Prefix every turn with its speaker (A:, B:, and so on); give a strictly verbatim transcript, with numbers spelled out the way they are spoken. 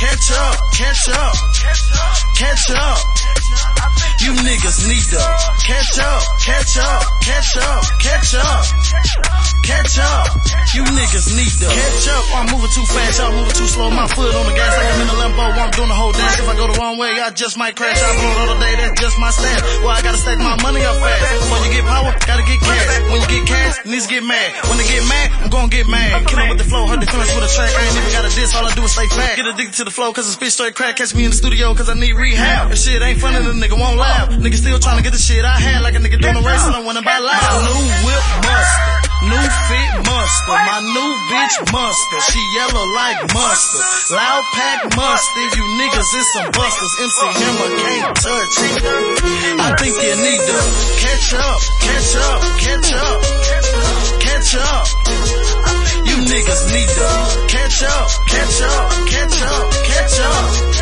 A: catch up, catch up, catch up. You niggas need to catch up, catch up, catch up, catch up, catch up. You niggas need to catch up. I'm moving too fast, y'all moving too slow. My foot on the gas like I'm in a limbo. I'm doing the whole dance. If I go the wrong way, I just might crash. I blow it all day, that's just my stance. Well, I gotta stack my money up fast. Before you get power, gotta get cash. When you get cash, niggas get mad. When they get mad, I'm gonna get mad. Kill 'em with the flow, hurt the feelings with a track. I ain't even got a diss, all I do is stay fat. Get addicted to the flow, cause it's bitch straight crack. Catch me in the studio, cause I need rehab. If shit ain't funny, the nigga won't laugh. Nigga still trying to get the shit I had, like a nigga doing a race and I wanna buy loud. My new whip mustard, new fit mustard. My new bitch mustard, she yellow like mustard. Loud pack mustard, you niggas is some busters. M C Hammer can't touch it. I think you need to catch up, catch up, catch up, catch up. You niggas need to catch up, catch up, catch up, catch up.